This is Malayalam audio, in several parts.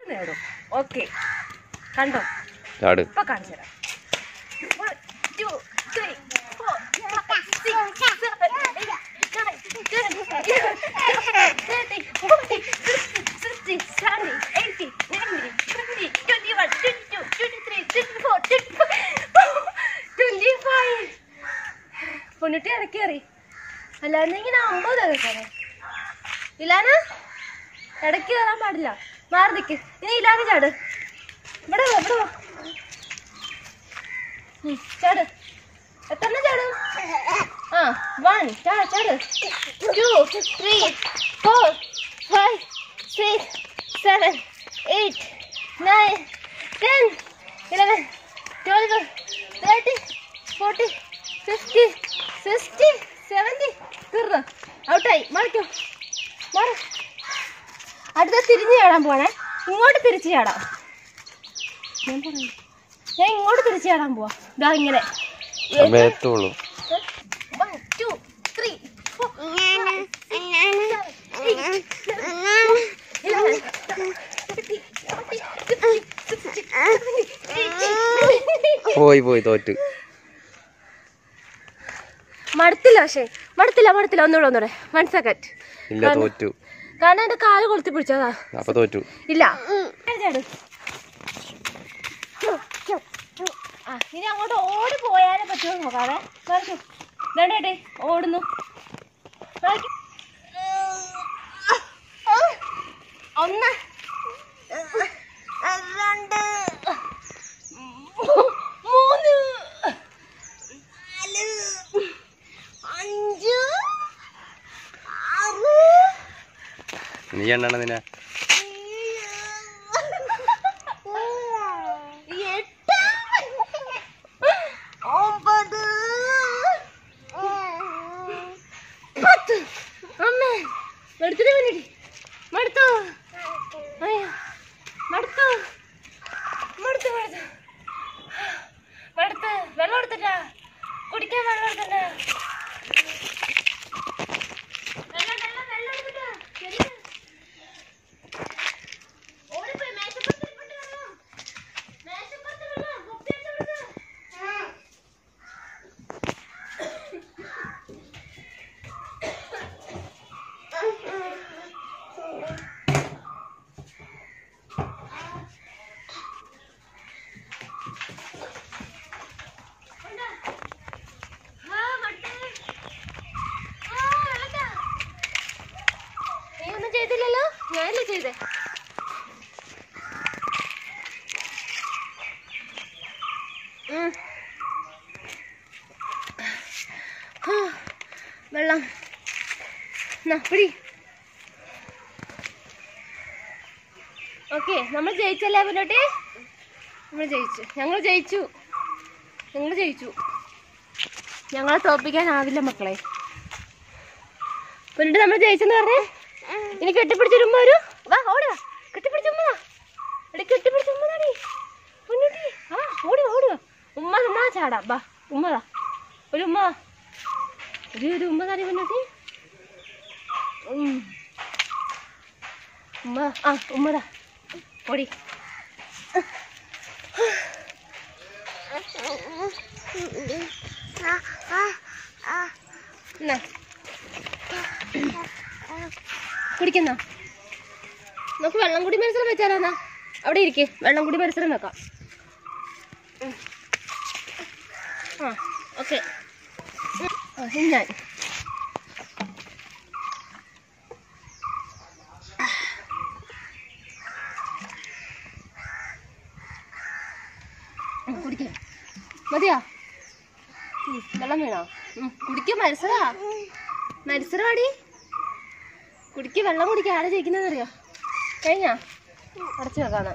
നേടും. ഓക്കെ, കണ്ടോ? ഇപ്പൊ കാണിച്ചു തരാം. 1 2 3 4 5 6 7 8 9 10 11 13 14 15 16 17 18 19 20 21 22 23 24 25 പൊന്നിട്ട് ഇറക്കി കയറി. അല്ലാതെ ഇങ്ങനെ 50 കയറി. ഇലാന ഇടയ്ക്ക് കയറാൻ പാടില്ല. മാറി നിൽക്ക്. ഇനി ഇലാന ചാട്. ഇവിടെ വാ. ചാട്. എത്ര ചാടും? 1 ചാട് 2 3 4 5 6 7 8 9 10 11 12 13 14 15 16 17 തീർന്നു. ഔട്ടായി. മാറിക്കോ. മാറി. അടുത്ത തിരിഞ്ഞ് ചാടാൻ പോവാണേ. ഇങ്ങോട്ട് തിരിച്ച് ചാടാം. ഞാൻ ഇങ്ങോട്ട് തിരിച്ച് ചാടാൻ പോവാ. ഇതാ ഇങ്ങനെ. 1 2 3 4 പോയി തോറ്റു. മടുത്തില്ല. പക്ഷേ മടുത്തില്ല. ഒന്നുകൂടെ 1 സെക്കൻഡ്. ഇല്ല, തോറ്റു. കാരണം എന്റെ കാല് കൊളുത്തി പിടിച്ചതാ. അപ്പൊ തോറ്റു. ഇല്ല. ഇനി അങ്ങോട്ട് ഓടി പോയാലേ പറ്റുമോ നോക്കാതെ. വേണ്ടേ ഓടുന്നു. 1 2 3 4 5 6 നീ എണ്ണ നിന്നെ 8 9 10. അമ്മേ എടുത്തിട്ട് മടുത്തോ? അയ്യോ മടുത്തു. വെള്ളം എടുത്തിട്ടാ കുടിക്കാൻ. വെള്ളം എടുത്തിട്ടാ. ചെയ്തില്ലല്ലോ, ഞാനല്ലേ ചെയ്തേ. വെള്ളം പിടി. ഓക്കെ, നമ്മൾ ജയിച്ചല്ലേ മുന്നോട്ട്? ഞങ്ങൾ ജയിച്ചു. ഞങ്ങളെ തോപ്പിക്കാനാവില്ല മക്കളെ. പിന്നീട് നമ്മൾ ജയിച്ചെന്ന് പറഞ്ഞേ. ഇനി കെട്ടിപ്പിടിച്ചൊരുമ്മ വരൂ. വാ, ഓടുക. കെട്ടിപ്പിടിച്ചുമ്മ. കെട്ടിപ്പിടിച്ചുമ്മതാടി മുന്നോട്ടി. ഓടുക. ഉമ്മ ചാടാ. ബാ, ഉമ്മതാ. ഒരു ഉമ്മതാടി മുന്നോട്ടി. ഉമ്മതാ. ഓടി. കുടിക്കുന്ന നമുക്ക് വെള്ളം കൂടി മത്സരം വെച്ചാലോ? അവിടെ ഇരിക്കേ. വെള്ളം കൂടി മത്സരം വെക്കാം. ഓക്കെ. ഞാൻ കുടിക്കാം. മതിയാ? വെള്ളം വേണോ? കുടിക്കാൻ മത്സരമാടി. കുടിക്ക്. വെള്ളം കുടിക്കുക. ആരാ ജയിക്കുന്നതെന്നറിയോ? കഴിഞ്ഞാ? അടച്ചു വെക്കാന്നാ.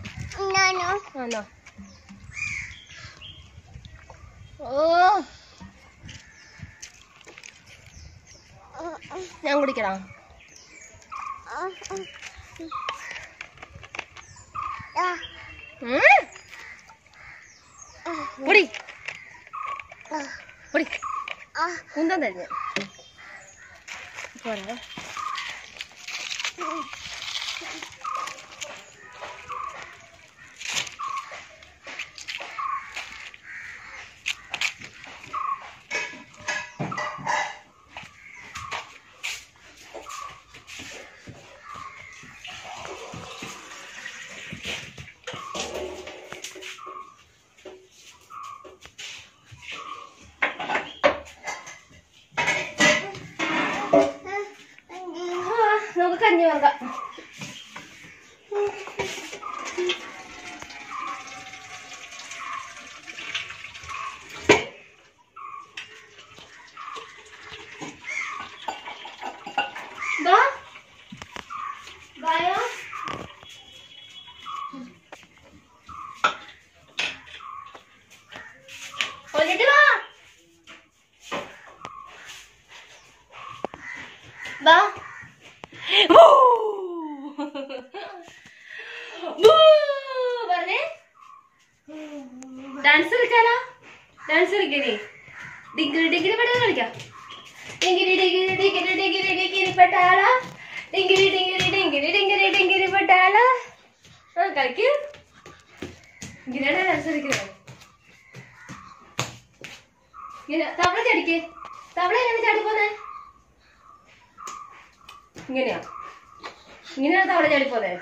ഞാൻ കുടിക്കണോ? പൊടി കുന്തം തരുന്നു. പോരാ. ഡാൻസ് കളിക്കാലോ ഡാൻസ് കളിക്കണേ ഡിഗ്രി ഡിഗ്രി പെടാ കളിക്കാം ഡിഗ്രി ഡിഗ്രി ഡിഗ്രി ഡിഗ്രി ഡിഗ്രി പെട്ടാള ഡിഗ്രി ഡിഗ്രി ഡിഗ്രി ഡിഗ്രി ഡിഗ്രി പെട്ടാള കളിക്ക് ഇങ്ങനെയാണ് ഡാൻസ് കളിക്കുന്നത് ഇങ്ങനെ തവള ചടിക്ക് തവള എങ്ങനെ ചാടി പോന്നെ ഇങ്ങനെയാ ഇങ്ങനെയാണ് തവള ചാടി പോന്നെ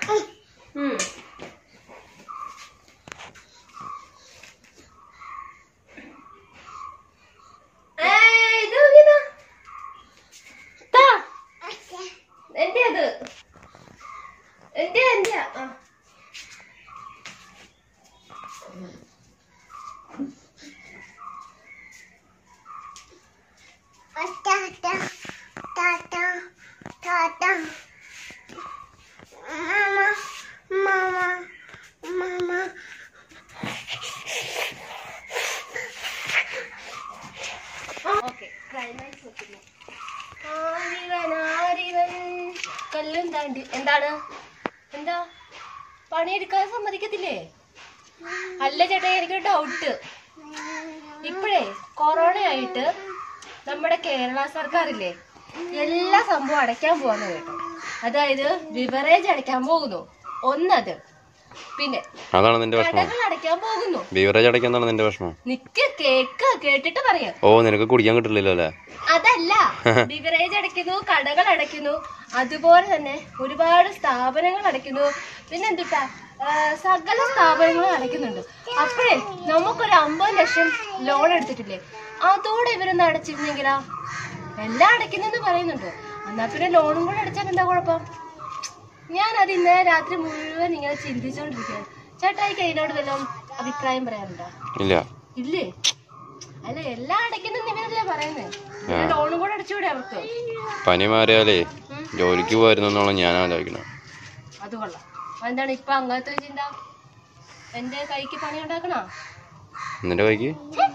എന്താണ് എന്താ പണിയെടുക്കാൻ സമ്മതിക്കത്തില്ലേ? അല്ല ചേട്ടാ, എനിക്കൊരു ഡൗട്ട്. ഇപ്പോഴേ കൊറോണ ആയിട്ട് നമ്മുടെ കേരള സർക്കാരില്ലേ എല്ലാ സംഭവം അടയ്ക്കാൻ പോവാന്ന് കേട്ടോ. അതായത് ബിവറേജ് അടയ്ക്കാൻ പോകുന്നു, ഒന്നത്. പിന്നെ അതാണ് നിന്റെ വിഷമം. അടയ്ക്കാൻ പോകുന്നു. ബിവറേജ് അടയ്ക്കാന്നാണ് നിന്റെ വിഷമം. നിക്ക് കേട്ടിട്ട് പറയാം. ഓ, നിനക്ക് കുടിക്കാൻ കിട്ടില്ലല്ലോ അല്ലേ? അതല്ല, ബിവറേജ് അടയ്ക്കുന്നു, കടകൾ അടയ്ക്കുന്നു, അതുപോലെ തന്നെ ഒരുപാട് സ്ഥാപനങ്ങൾ അടയ്ക്കുന്നു. പിന്നെ എന്തുട്ടാ, സകല സ്ഥാപനങ്ങളും അടയ്ക്കുന്നുണ്ട്. അപ്പോഴേ നമുക്കൊരു 50 ലക്ഷം ലോൺ എടുത്തിട്ടില്ലേ, അതോടെ ഇവരൊന്ന് അടച്ചിരുന്നെങ്കിലാ. എല്ലാം അടയ്ക്കുന്നെന്ന് പറയുന്നുണ്ട്. എന്നാ പിന്നെ ലോണും കൂടെ അടച്ചാൽ എന്താ കുഴപ്പം? ഞാനത് ഇന്നലെ രാത്രി മുഴുവൻ ഇങ്ങനെ ചിന്തിച്ചോണ്ടിരിക്കുക. ചേട്ടായിക്ക് അതിനോട് വല്ലതും അഭിപ്രായം പറയാനുണ്ടോ? ഇല്ലേ? അല്ല, എല്ലാം അടയ്ക്കുന്നെന്ന് ഇവരല്ലേ പറയുന്നത്. ലോണും കൂടെ അടച്ചുകൂടെ അവർക്ക്? പനി മാറിയാലേ ജോലിക്ക് പോയിരുന്നോളം ഞാൻ ആലോചിക്കണം. അത് കൊള്ളാം. എന്താണ് ഇപ്പൊ അങ്ങനത്തെ ചിന്ത? എന്റെ കൈക്ക് പണി ഉണ്ടാക്കണോ? നിന്റെ കൈക്ക്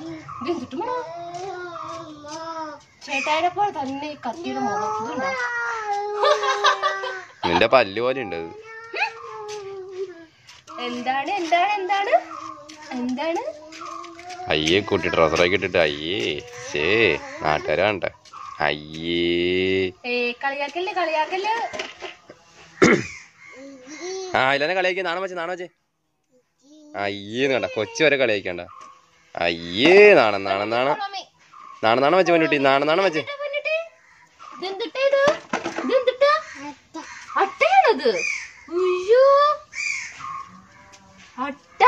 ചേട്ടായിനെ പോലെ തന്നെ ഈ കത്തിയുടെ മുഖം. നിന്റെ പല്ല് പോലെ ഉണ്ട്. എന്താണ് എന്താണ് എന്താണ് എന്താണ്? അയ്യേ, കുട്ടി ട്രൗസറൊക്കെ ഇട്ടിട്ട് അയ്യേ ശേ നാട്ടുകാരാണ്ട. അയ്യേ കളിയാക്കല്ലേ കളിയാക്കല്ലേ. ആ ഇല്ലെന്നെ കളിയാക്കി. നാണം വെച്ചേ അയ്യേന്ന് കണ്ട, കൊച്ചു വരെ കളിയാക്കണ്ട. അയ്യേ നാണം നാണം നാണം നാണം നാണം വെച്ച് മുന്നോട്ടി നാണം നാണം വെച്ച്. അട്ടയാണത്. അട്ട.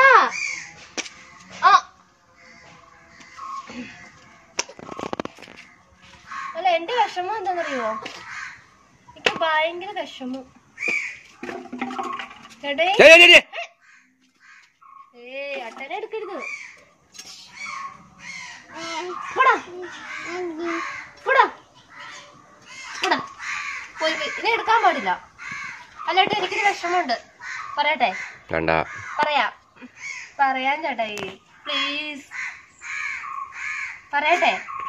അല്ല, എന്റെ വിഷമം എന്താന്നറിയോ? എനിക്ക് ഭയങ്കര വിഷമം. അട്ടനെ എടുക്കരുത്. ഇനി എടുക്കാൻ പാടില്ല. അല്ലേട്ടെ, എനിക്കൊരു വിഷമമുണ്ട്. പറയട്ടെ? പറയാൻ ചേട്ടായി, പ്ലീസ് പറയട്ടെ?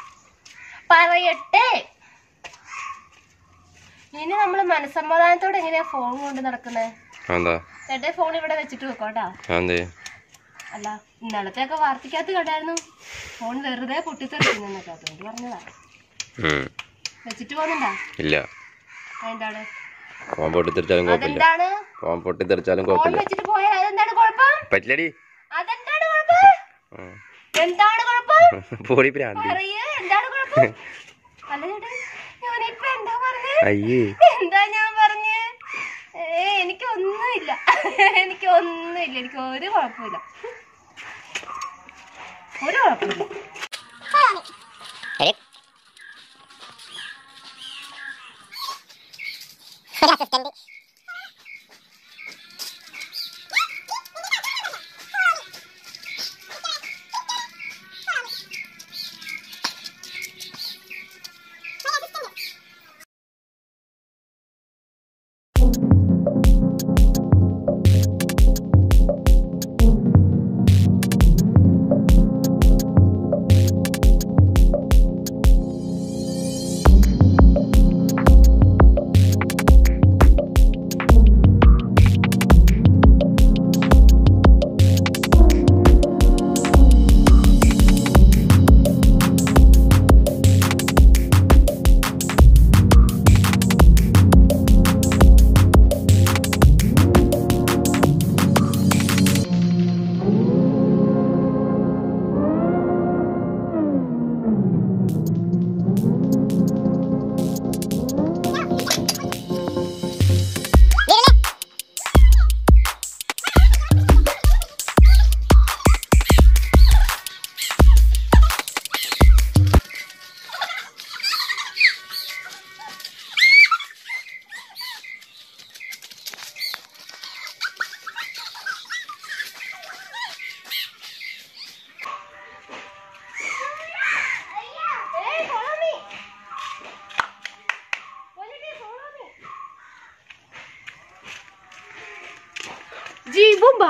ഇനി നമ്മള് മനസ്സമാധാനത്തോടെ എങ്ങനെയാ ഫോൺ കൊണ്ട് നടക്കുന്നത്? ചേട്ടേ ഫോൺ ഇവിടെ വെച്ചിട്ട് വെക്കോട്ടാ. അല്ല, ഇന്നലത്തെയൊക്കെ വാർത്തക്കകത്ത് കണ്ടായിരുന്നു ഫോൺ വെറുതെ പൊട്ടിത്തെറിക്കുന്നൊക്കെ. അതുകൊണ്ട് പറഞ്ഞതാ. വെച്ചിട്ട് പോകുന്നുണ്ടാ? ഇല്ല. എന്താണ് ഫോൺ പൊട്ടിത്തെറിച്ചാലും കുഴപ്പമില്ല. ഫോൺ പൊട്ടിത്തെറിച്ചാലും കുഴപ്പമില്ല. വെച്ചിട്ട് പോയാൽ അതെന്താണ് കുഴപ്പം? പറ്റില്ലടി. അതെന്താണ് കുഴപ്പം? എന്താണ് കുഴപ്പം? പോടി പ്രാന്തി. എന്താണ് കുഴപ്പം? അല്ല ചേട്ടാ, ഞാനിപ്പോ എന്താ പറഞ്ഞേ? എന്താ ഞാൻ പറഞ്ഞേ? എനിക്കൊന്നുമില്ല. എനിക്ക് ഒരു കുഴപ്പമില്ല.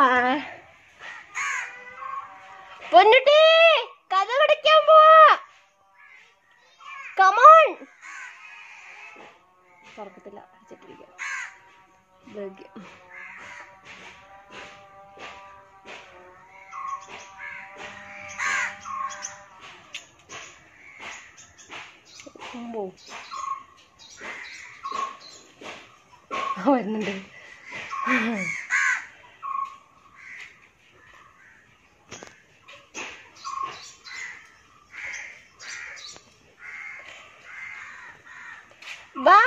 പൊന്നുട്ടി കഥ പഠിക്കാൻ പോവാ. കമോൺ. തുറക്കത്തില്ല, അടച്ചിട്ടിരിക്കുക. വരുന്നുണ്ട്. വാ.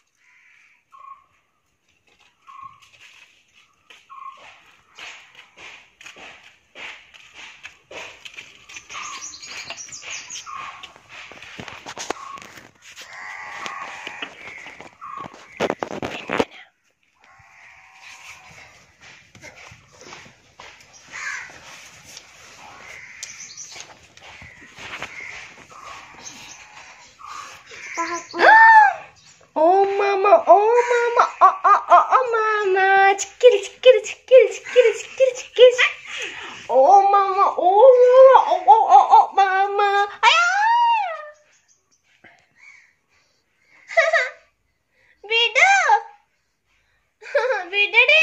Oh mama, oh mama, oh mama, chickiri chickiri chickiri chickiri chickiri chickiri. Oh mama, oh mama, oh mama. Ayo. Vidu. Vidadi.